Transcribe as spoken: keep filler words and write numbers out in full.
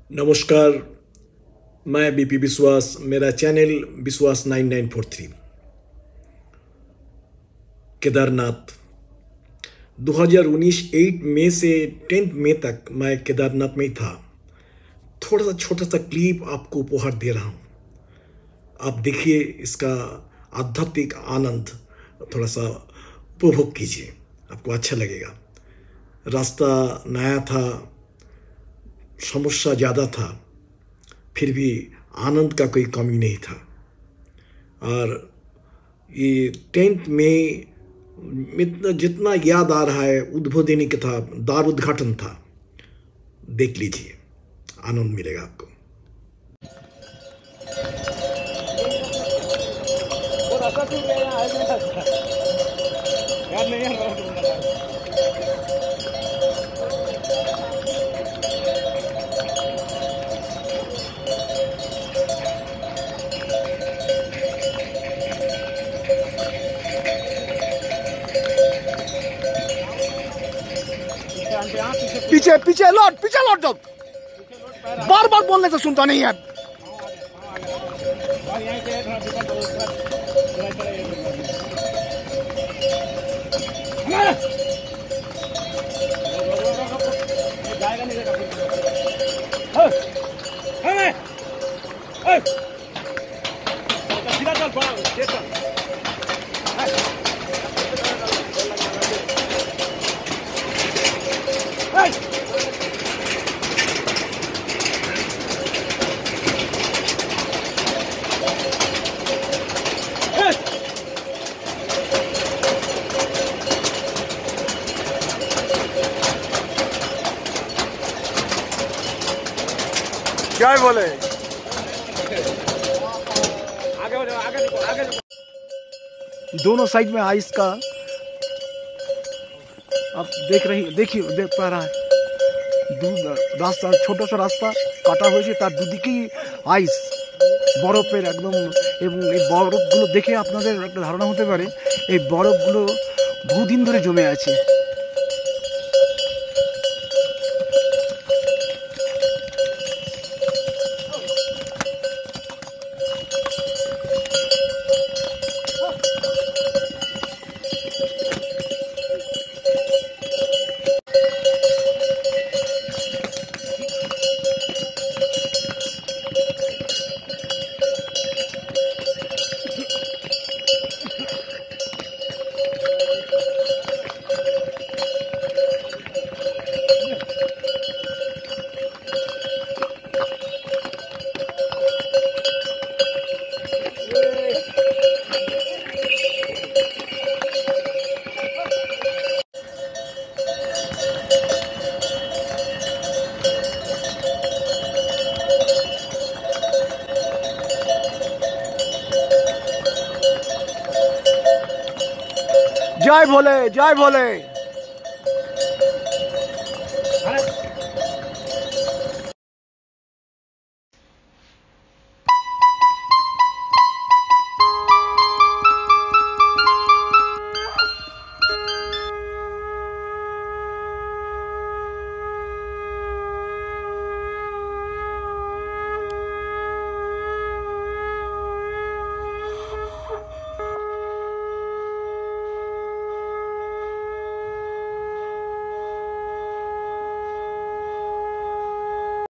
नमस्कार, मैं बीपी विश्वास, मेरा channel Vishwas nine nine four three. Kedarnath दो हज़ार उन्नीस आठ मई से दस मई तक मैं केदारनाथ में ही था। थोड़ा सा छोटा सा क्लिप आपको उपहार दे रहा हूँ, आप देखिए, इसका आध्यात्मिक आनंद थोड़ा सा उपभोग कीजिए, आपको अच्छा लगेगा। रास्ता नया था, समस्या ज़्यादा था, फिर भी आनंद का कोई कमी नहीं था। और ये टेंथ में इतना जितना याद आ रहा है, उद्बोधनी का था, द्वार उद्घाटन था। देख लीजिए, आनंद मिलेगा आपको। पीछे पीछे लौट पीछे लौट जाओ, बार बार बोलने से सुनता नहीं है। क्या बोले, आगे बढ़ो, आगे देखो, आगे देखो। दोनों साइड में आइस का आप देख रही देखिए देख पा रहा है। रास्ता छोटा सा रास्ता काटा হয়েছে, তার দুদিকেই আইস বরফের একদম, এবং এই বরফগুলো দেখে আপনাদের একটা ধারণা হতে পারে এই বরফগুলো বহুদিন ধরে জমে আছে। जय भोले, जय भोले।